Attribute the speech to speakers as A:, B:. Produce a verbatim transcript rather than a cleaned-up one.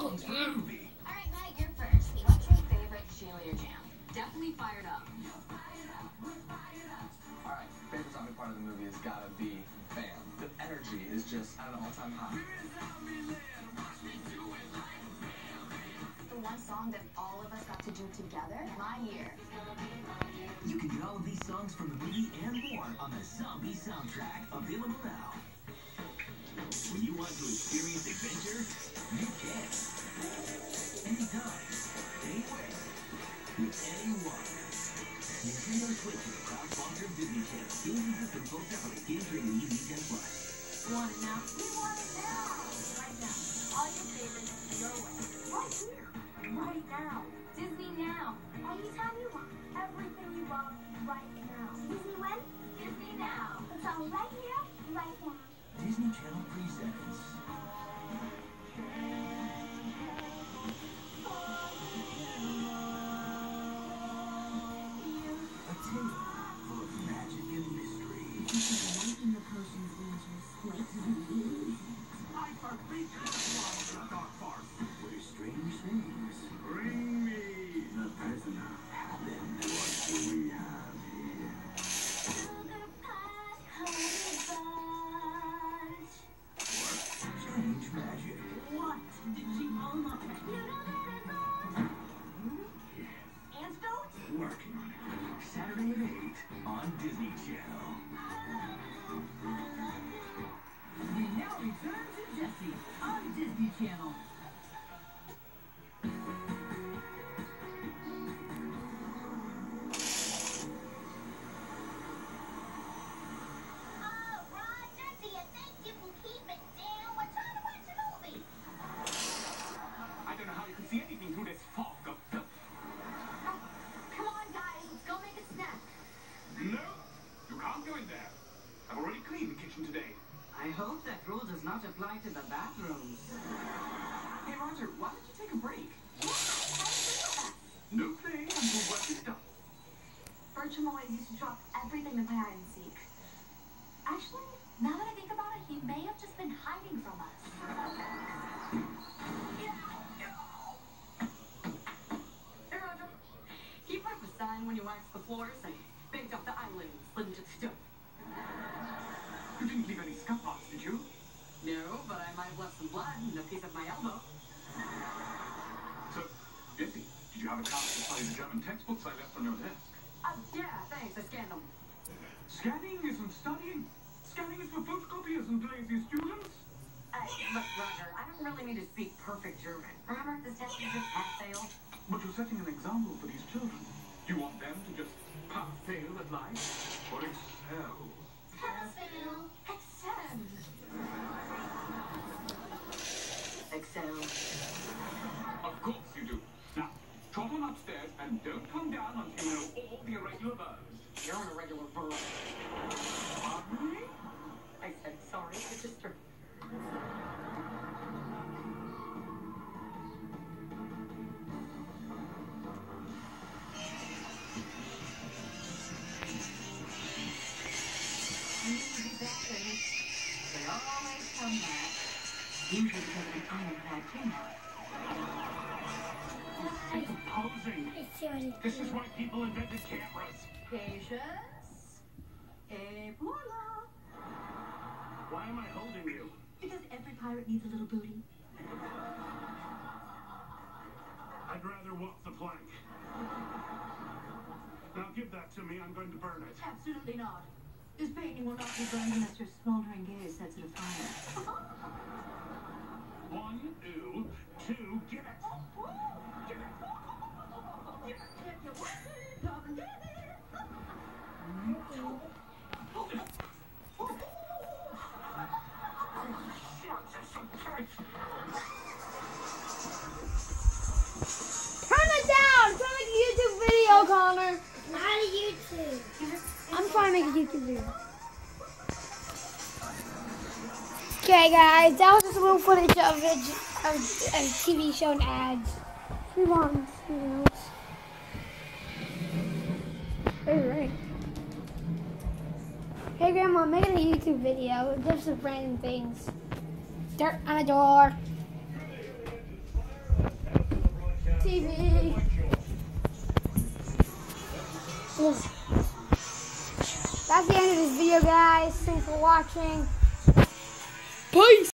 A: songs from the movie.
B: All right, Mike, you're first. What's your favorite cheerleader jam? Definitely Fired Up.
C: All right, favorite song part of the movie has got to be Bam. The energy is just at an all-time high.
B: The one song that all of us got to do together, My Year.
A: You can get all of these songs from the movie and more on the Zombie soundtrack, available now. When you want to experience adventure, you can. Anytime, anywhere, with anyone. Nintendo Switch is a proud sponsor of Disney Channel. Games and systems sold separately. Games rated E V ten plus.
B: Want it now? We want it now. Right now. All your favorites your way. Right here. Right now. Disney Now. Anytime you want. Everything you love right now. Disney when? Disney Now. It's all right here, right now.
A: Disney Channel presents. A tale full of magic and mystery.
B: Making the potions dangerous. Wait till you use it.
A: I forbid you to swallow the dark force. Where strange things. Bring me the prisoner. Then what do we have here?
B: Sugar pie, honey bunch.
A: Or strange magic.
B: What did she all up at? You know that is Antidote?
A: Working on it. Saturday at eight on Disney Channel.
D: We now return to Jessie on Disney Channel.
A: I don't know how you can see anything through this fog of filth.
B: Come on, guys, let's go make a snack.
A: No, you can't go in there. I've already cleaned the kitchen today.
D: I hope that rule does not apply to the bathrooms. Hey, Roger, why don't you take a break?
A: No playing until work is done.
B: Bertram always used to drop everything to play hide and seek. Actually, now that I think about it, he may have just been hiding from us.
D: Hey, Roger, keep up a sign when you wax the floors and baked up the island and slid into the stove.
A: You didn't leave any scuff marks, did you?
D: No, but I might have left some blood in a piece of my elbow.
A: So, Jessie, did you have a chance to study the German textbooks I left on your desk?
D: Uh, yeah, thanks, I scanned them.
A: Scanning isn't studying. Scanning is for photocopiers and lazy students.
D: Uh, look, Roger, I don't really need to speak perfect German. Remember, this test is just pass-fail?
A: But you're setting an example for these children. Do you want them to just pass-fail at life? Or excel?
B: Pass-fail.
D: Excel. Excel.
A: Of course you do. Now, trot on upstairs and don't come down until you know all the irregular verbs.
D: You're an irregular verb.
A: Pardon me?
D: I said sorry, it's just true. They always come back. Usually because of an ironclad camera.
A: It's posing. This is why people invented cameras.
D: Patience. Et voila.
A: Why am I holding you?
D: Because every pirate needs a little booty.
A: I'd rather walk the plank. Now give that to me. I'm going to burn it.
D: Absolutely not. This painting will not be burned unless your smoldering gaze sets it afire.
A: One, two, two, get it. Get it.
E: Turn it down! Try to make a YouTube video, Connor!
F: Not a YouTube.
E: I'm trying to make a YouTube video. Okay, guys, that was just a little footage of a, of a T V show and ads. Move on. Very right. Hey, Grandma, I'm making a YouTube video. Just some random things. Dirt on a door. T V. That's the end of this video, guys. Thanks for watching. Peace.